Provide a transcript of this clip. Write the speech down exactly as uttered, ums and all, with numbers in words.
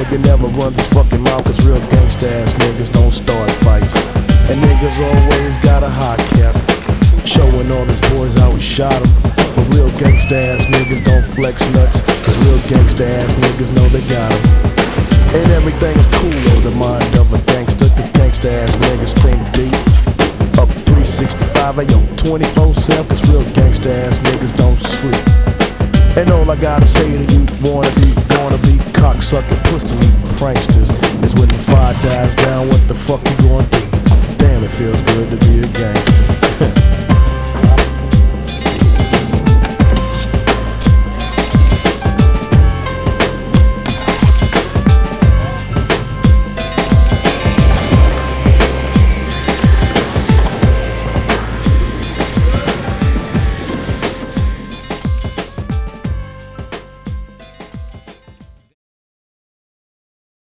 nigga never runs his fucking mouth, cause real gangsta ass niggas don't start fights. And niggas always got a hot cap, showing all his boys how he shot him. But real gangsta ass niggas don't flex nuts, cause real gangsta ass niggas know they got him. And everything's cool on the mind of a gangster, cause gangsta ass niggas think deep. Up three sixty-five, ayo, twenty-four seven, cause real gangsta ass niggas don't sleep. And all I gotta say to you wanna be, wanna be cocksucking pussy pranksters is when the fire dies down, what the fuck you gonna